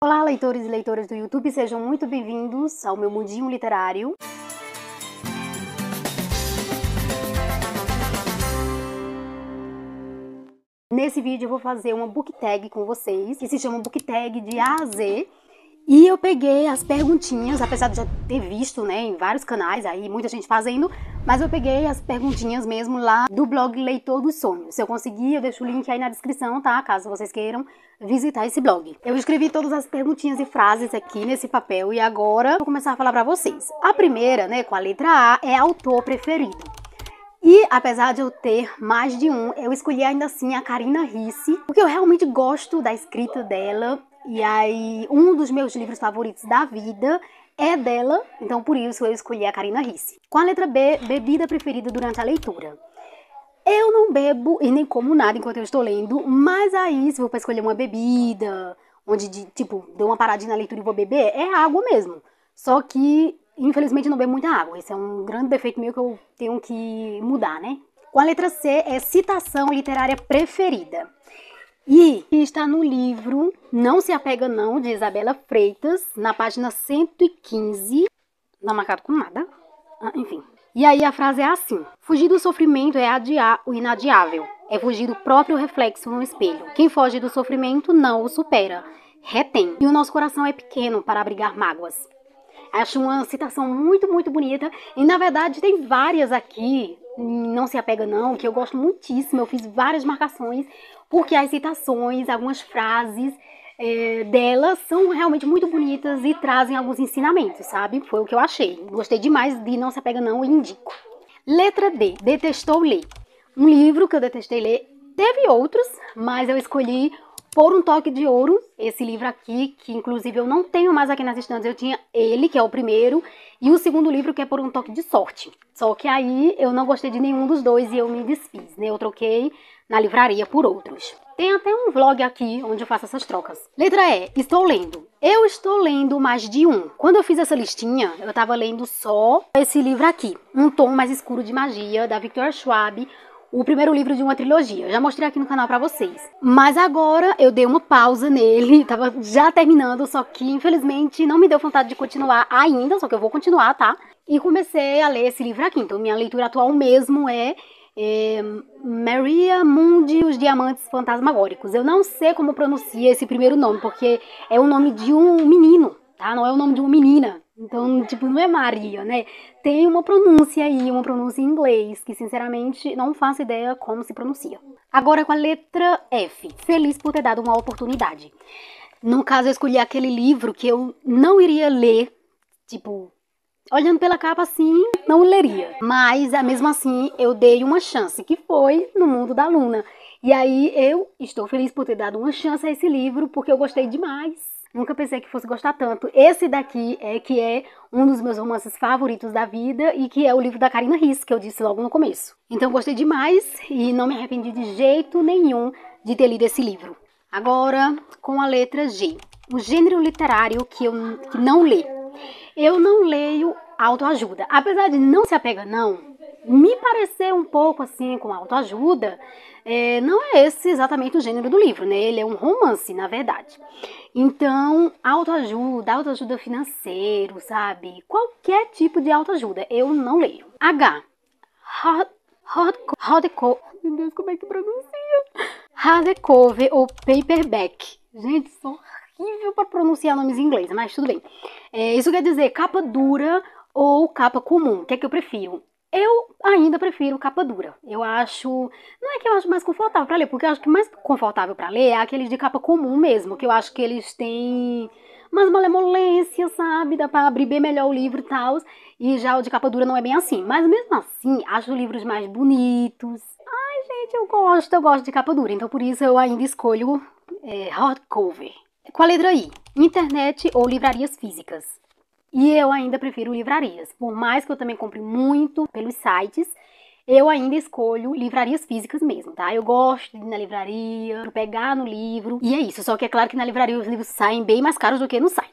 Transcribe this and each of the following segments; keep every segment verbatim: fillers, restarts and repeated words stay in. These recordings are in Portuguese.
Olá, leitores e leitoras do YouTube, sejam muito bem-vindos ao meu mundinho literário. Nesse vídeo eu vou fazer uma book tag com vocês, que se chama book tag de A a Z. E eu peguei as perguntinhas, apesar de já ter visto, né, em vários canais aí, muita gente fazendo, mas eu peguei as perguntinhas mesmo lá do blog Leitor dos Sonhos. Se eu conseguir, eu deixo o link aí na descrição, tá? Caso vocês queiram visitar esse blog. Eu escrevi todas as perguntinhas e frases aqui nesse papel e agora eu vou começar a falar pra vocês. A primeira, né, com a letra A, é autor preferido. E apesar de eu ter mais de um, eu escolhi ainda assim a Karina Ricci, porque eu realmente gosto da escrita dela. E aí, um dos meus livros favoritos da vida é dela, então por isso eu escolhi a Karina Ricci. Com a letra B, bebida preferida durante a leitura. Eu não bebo e nem como nada enquanto eu estou lendo, mas aí, se for para escolher uma bebida, onde, de, tipo, dou uma paradinha na leitura e vou beber, é água mesmo. Só que, infelizmente, eu não bebo muita água. Esse é um grande defeito meu que eu tenho que mudar, né? Com a letra C, é citação literária preferida. E está no livro Não Se Apega Não, de Isabela Freitas, na página cento e quinze, não marcado com nada, ah, enfim. E aí a frase é assim: fugir do sofrimento é adiar o inadiável, é fugir do próprio reflexo no espelho. Quem foge do sofrimento não o supera, retém. E o nosso coração é pequeno para abrigar mágoas. Acho uma citação muito, muito bonita. E na verdade tem várias aqui, Não Se Apega Não, que eu gosto muitíssimo. Eu fiz várias marcações, porque as citações, algumas frases é, delas são realmente muito bonitas e trazem alguns ensinamentos, sabe? Foi o que eu achei. Gostei demais de Não Se Apega Não e indico. Letra D, detestou ler. Um livro que eu detestei ler. Teve outros, mas eu escolhi Por um Toque de Ouro, esse livro aqui, que inclusive eu não tenho mais aqui nas estantes. Eu tinha ele, que é o primeiro, e o segundo livro, que é Por um Toque de Sorte. Só que aí eu não gostei de nenhum dos dois e eu me desfiz, né? Eu troquei na livraria por outros. Tem até um vlog aqui onde eu faço essas trocas. Letra E, estou lendo. Eu estou lendo mais de um. Quando eu fiz essa listinha, eu tava lendo só esse livro aqui, Um Tom Mais Escuro de Magia, da Victoria Schwab, o primeiro livro de uma trilogia. Eu já mostrei aqui no canal pra vocês. Mas agora eu dei uma pausa nele, tava já terminando, só que infelizmente não me deu vontade de continuar ainda, só que eu vou continuar, tá? E comecei a ler esse livro aqui. Então minha leitura atual mesmo é, é Maria Mundi e os Diamantes Fantasmagóricos. Eu não sei como pronuncia esse primeiro nome, porque é o nome de um menino, tá? Não é o nome de uma menina. Então, tipo, não é Maria, né? Tem uma pronúncia aí, uma pronúncia em inglês, que sinceramente não faço ideia como se pronuncia. Agora com a letra F. Feliz por ter dado uma oportunidade. No caso, eu escolhi aquele livro que eu não iria ler, tipo, olhando pela capa assim, não leria. Mas, mesmo assim, eu dei uma chance, que foi No Mundo da Luna. E aí, eu estou feliz por ter dado uma chance a esse livro, porque eu gostei demais. Nunca pensei que fosse gostar tanto. Esse daqui é que é um dos meus romances favoritos da vida e que é o livro da Karina Ricci, que eu disse logo no começo. Então gostei demais e não me arrependi de jeito nenhum de ter lido esse livro. Agora, com a letra G. O gênero literário que eu que não leio. Eu não leio autoajuda. Apesar de Não Se Apega Não me parecer um pouco assim com autoajuda, é, não é esse exatamente o gênero do livro, né? Ele é um romance, na verdade. Então, autoajuda, autoajuda financeiro, sabe? Qualquer tipo de autoajuda, eu não leio. H. Hard, hardcover. Meu Deus, como é que pronuncia? Hardcover ou paperback. Gente, sou horrível para pronunciar nomes em inglês, mas tudo bem. É, isso quer dizer capa dura ou capa comum. O que é que eu prefiro? Eu ainda prefiro capa dura. Eu acho... Não é que eu acho mais confortável para ler, porque eu acho que mais confortável para ler é aqueles de capa comum mesmo, que eu acho que eles têm mais malemolência, sabe? Dá para abrir bem melhor o livro e tal. E já o de capa dura não é bem assim. Mas mesmo assim, acho livros mais bonitos. Ai, gente, eu gosto, eu gosto de capa dura. Então por isso eu ainda escolho é, hardcover. Com a letra I, internet ou livrarias físicas. E eu ainda prefiro livrarias. Por mais que eu também compre muito pelos sites, eu ainda escolho livrarias físicas mesmo, tá? Eu gosto de ir na livraria, pegar no livro. E é isso, só que é claro que na livraria os livros saem bem mais caros do que no site.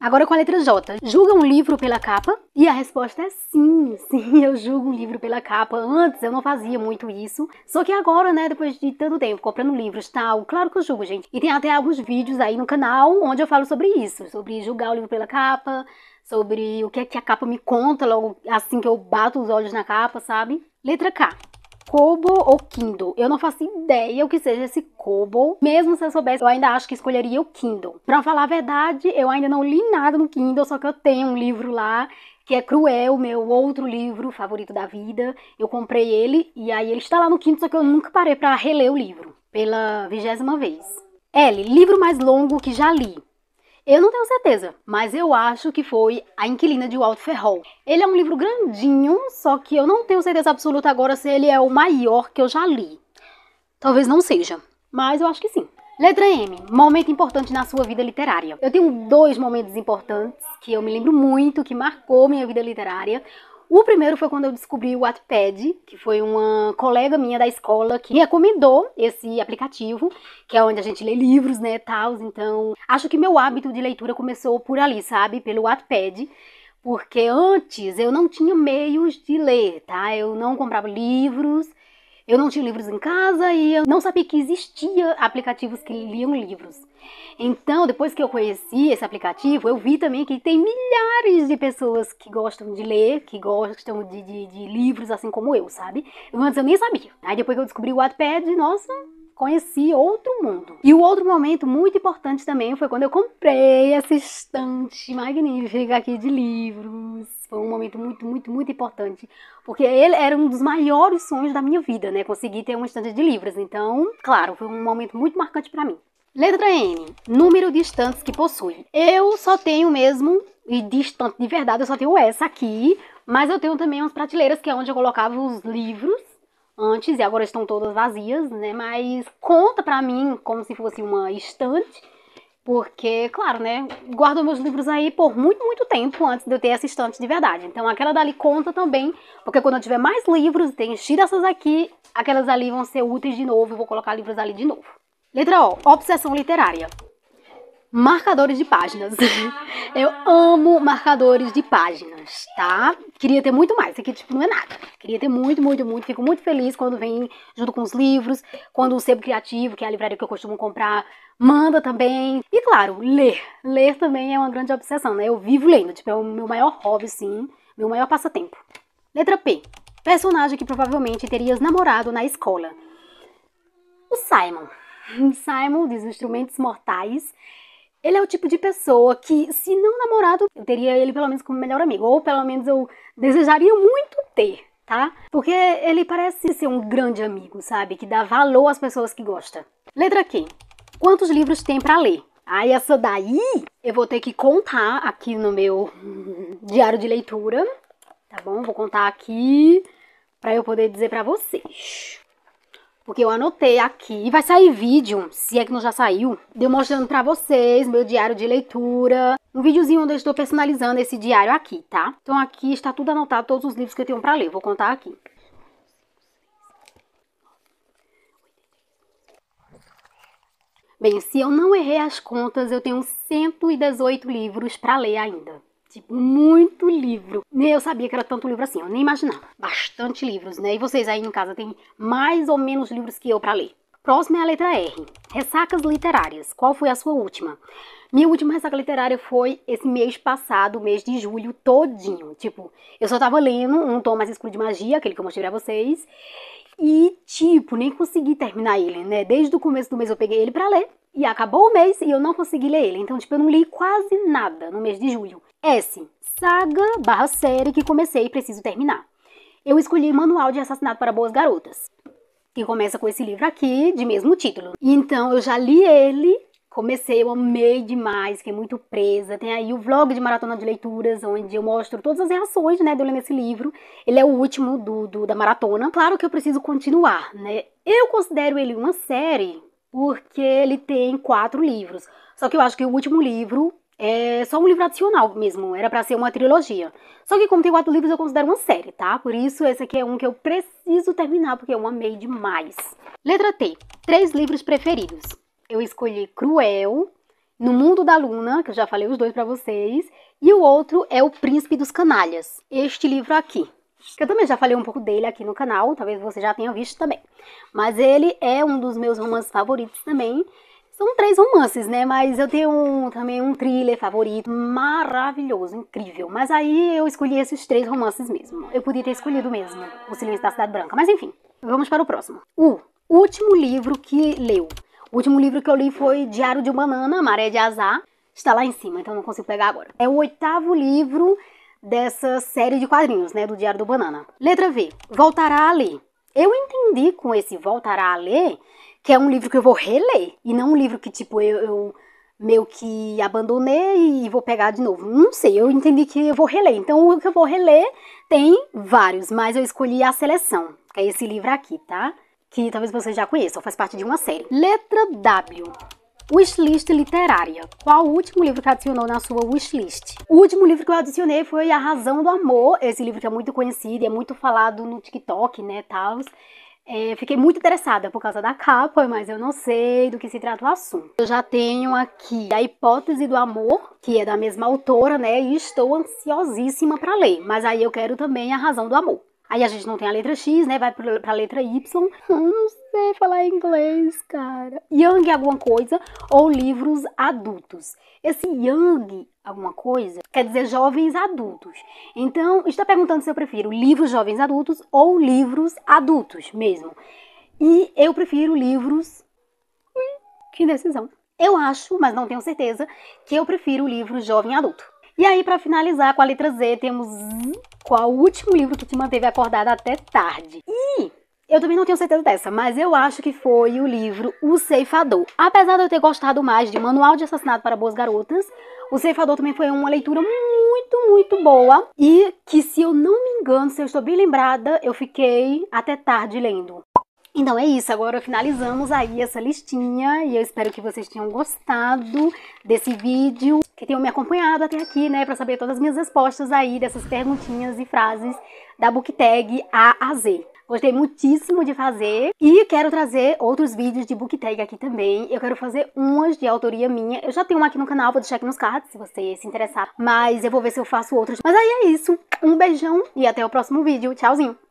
Agora com a letra J. Julga um livro pela capa? E a resposta é sim, sim, eu julgo um livro pela capa. Antes eu não fazia muito isso. Só que agora, né, depois de tanto tempo comprando livros e tal, claro que eu julgo, gente. E tem até alguns vídeos aí no canal onde eu falo sobre isso. Sobre julgar o livro pela capa, sobre o que é que a capa me conta logo assim que eu bato os olhos na capa, sabe? Letra K. Kobo ou Kindle? Eu não faço ideia o que seja esse Kobo. Mesmo se eu soubesse, eu ainda acho que escolheria o Kindle. Pra falar a verdade, eu ainda não li nada no Kindle, só que eu tenho um livro lá, que é Cruel, meu outro livro favorito da vida. Eu comprei ele, e aí ele está lá no Kindle, só que eu nunca parei pra reler o livro, pela vigésima vez. L. Livro mais longo que já li. Eu não tenho certeza, mas eu acho que foi A Inquilina de Walter Ferrol. Ele é um livro grandinho, só que eu não tenho certeza absoluta agora se ele é o maior que eu já li. Talvez não seja, mas eu acho que sim. Letra M. Momento importante na sua vida literária. Eu tenho dois momentos importantes que eu me lembro muito, que marcou minha vida literária. O primeiro foi quando eu descobri o Wattpad, que foi uma colega minha da escola que recomendou esse aplicativo, que é onde a gente lê livros, né, tal. Então, acho que meu hábito de leitura começou por ali, sabe, pelo Wattpad, porque antes eu não tinha meios de ler, tá? Eu não comprava livros, eu não tinha livros em casa e eu não sabia que existia aplicativos que liam livros. Então, depois que eu conheci esse aplicativo, eu vi também que tem milhares de pessoas que gostam de ler, que gostam de, de, de livros assim como eu, sabe? Antes eu nem sabia. Aí depois que eu descobri o Wattpad, nossa, conheci outro mundo. E o outro momento muito importante também foi quando eu comprei essa estante magnífica aqui de livros. Foi um momento muito, muito, muito importante, porque ele era um dos maiores sonhos da minha vida, né? Conseguir ter uma estante de livros. Então, claro, foi um momento muito marcante pra mim. Letra N. Número de estantes que possui. Eu só tenho mesmo, e de estante de verdade, eu só tenho essa aqui, mas eu tenho também umas prateleiras que é onde eu colocava os livros antes, e agora estão todas vazias, né? Mas conta pra mim como se fosse uma estante, porque, claro, né, guardo meus livros aí por muito, muito tempo antes de eu ter essa estante de verdade. Então aquela dali conta também, porque quando eu tiver mais livros, tenho enchido essas aqui, aquelas ali vão ser úteis de novo, eu vou colocar livros ali de novo. Letra O. Obsessão literária. Marcadores de páginas. Eu amo marcadores de páginas, tá? Queria ter muito mais, isso aqui tipo não é nada. Queria ter muito, muito, muito. Fico muito feliz quando vem junto com os livros, quando o Sebo Criativo, que é a livraria que eu costumo comprar, manda também. E claro, ler. Ler também é uma grande obsessão, né? Eu vivo lendo, tipo, é o meu maior hobby, sim, meu maior passatempo. Letra P. Personagem que provavelmente terias namorado na escola. O Simon. Simon, dos Instrumentos Mortais. Ele é o tipo de pessoa que, se não namorado, eu teria ele pelo menos como melhor amigo. Ou pelo menos eu desejaria muito ter, tá? Porque ele parece ser um grande amigo, sabe? Que dá valor às pessoas que gosta. Letra Q. Quantos livros tem pra ler? Aí essa daí eu vou ter que contar aqui no meu diário de leitura. Tá bom? Vou contar aqui pra eu poder dizer pra vocês. Porque eu anotei aqui, vai sair vídeo, se é que não já saiu, de eu mostrando pra vocês meu diário de leitura. Um videozinho onde eu estou personalizando esse diário aqui, tá? Então aqui está tudo anotado, todos os livros que eu tenho pra ler. Vou contar aqui. Bem, se eu não errei as contas, eu tenho cento e dezoito livros pra ler ainda. Tipo, muito livro. Nem eu sabia que era tanto livro assim, eu nem imaginava. Bastante livros, né? E vocês aí em casa têm mais ou menos livros que eu pra ler. Próxima é a letra R. Ressacas literárias. Qual foi a sua última? Minha última ressaca literária foi esse mês passado, mês de julho, todinho. Tipo, eu só tava lendo um Tom Mais Escuro de Magia, aquele que eu mostrei pra vocês. E, tipo, nem consegui terminar ele, né? Desde o começo do mês eu peguei ele pra ler. E acabou o mês e eu não consegui ler ele. Então, tipo, eu não li quase nada no mês de julho. S. Saga barra série que comecei e preciso terminar. Eu escolhi Manual de Assassinato para Boas Garotas, que começa com esse livro aqui, de mesmo título. Então, eu já li ele, comecei, eu amei demais, fiquei muito presa. Tem aí o vlog de Maratona de Leituras, onde eu mostro todas as reações, né, de eu ler nesse livro. Ele é o último do, do, da maratona. Claro que eu preciso continuar, né? Eu considero ele uma série porque ele tem quatro livros. Só que eu acho que o último livro é só um livro adicional mesmo, era pra ser uma trilogia. Só que como tem quatro livros, eu considero uma série, tá? Por isso, esse aqui é um que eu preciso terminar, porque eu amei demais. Letra T. Três livros preferidos. Eu escolhi Cruel, No Mundo da Luna, que eu já falei os dois pra vocês, e o outro é O Príncipe dos Canalhas, este livro aqui. Que eu também já falei um pouco dele aqui no canal, talvez você já tenha visto também. Mas ele é um dos meus romances favoritos também. São três romances, né? Mas eu tenho um, também um thriller favorito, maravilhoso, incrível. Mas aí eu escolhi esses três romances mesmo. Eu podia ter escolhido mesmo O Silêncio da Cidade Branca. Mas enfim, vamos para o próximo. O último livro que leu. O último livro que eu li foi Diário de uma Banana, Maré de Azar. Está lá em cima, então não consigo pegar agora. É o oitavo livro dessa série de quadrinhos, né? Do Diário do Banana. Letra V. Voltará a ler. Eu entendi com esse Voltará a ler que é um livro que eu vou reler, e não um livro que, tipo, eu, eu meio que abandonei e vou pegar de novo. Não sei, eu entendi que eu vou reler. Então, o que eu vou reler tem vários, mas eu escolhi A Seleção, que é esse livro aqui, tá? Que talvez vocês já conheçam, faz parte de uma série. Letra W. Wishlist literária. Qual o último livro que adicionou na sua wishlist? O último livro que eu adicionei foi A Razão do Amor, esse livro que é muito conhecido e é muito falado no TikTok, né, tal. É, fiquei muito interessada por causa da capa, mas eu não sei do que se trata o assunto. Eu já tenho aqui A Hipótese do Amor, que é da mesma autora, né? E estou ansiosíssima para ler. Mas aí eu quero também A Razão do Amor. Aí a gente não tem a letra X, né? Vai pra letra Y. Eu não sei falar inglês, cara. Young alguma coisa ou livros adultos. Esse Young alguma coisa quer dizer jovens adultos. Então, está perguntando se eu prefiro livros jovens adultos ou livros adultos mesmo. E eu prefiro livros... Ui, que decisão. Eu acho, mas não tenho certeza, que eu prefiro livros jovem adulto. E aí, para finalizar com a letra Z, temos qual o último livro que te manteve acordada até tarde. E eu também não tenho certeza dessa, mas eu acho que foi o livro O Ceifador. Apesar de eu ter gostado mais de Manual de Assassinato para Boas Garotas, O Ceifador também foi uma leitura muito, muito boa. E que, se eu não me engano, se eu estou bem lembrada, eu fiquei até tarde lendo. Então é isso, agora finalizamos aí essa listinha e eu espero que vocês tenham gostado desse vídeo, que tenham me acompanhado até aqui, né, pra saber todas as minhas respostas aí dessas perguntinhas e frases da book tag A a Z. Gostei muitíssimo de fazer e quero trazer outros vídeos de book tag aqui também. Eu quero fazer umas de autoria minha. Eu já tenho uma aqui no canal, vou deixar aqui nos cards se você se interessar, mas eu vou ver se eu faço outras. Mas aí é isso, um beijão e até o próximo vídeo. Tchauzinho!